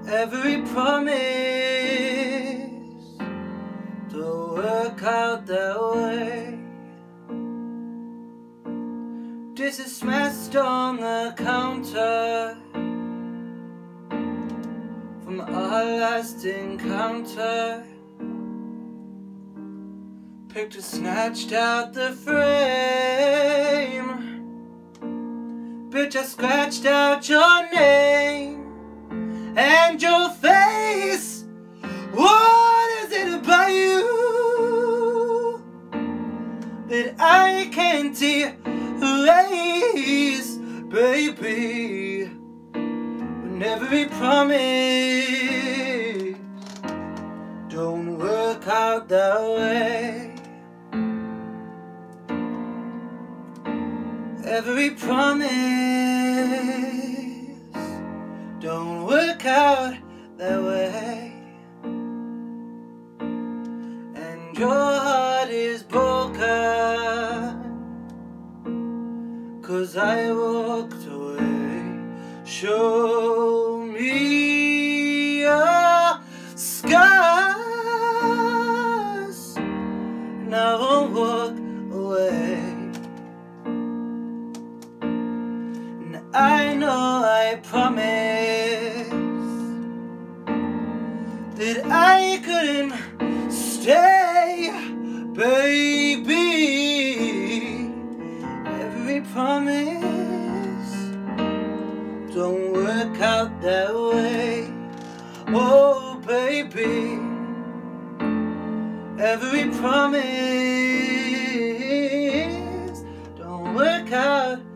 Every promise don't work out that way. This is smashed on the counter from our last encounter. Picture snatched out the frame. Bitch, I scratched out your name and your face. What is it about you that I can't erase, baby? When every promise don't work out that way. Every promise don't work out that way. And your heart is broken 'cause I walked away. Show me your scars, and I won't walk away. I know I promised that I couldn't stay, baby. Every promise don't work out that way. Oh, baby. Every promise don't work out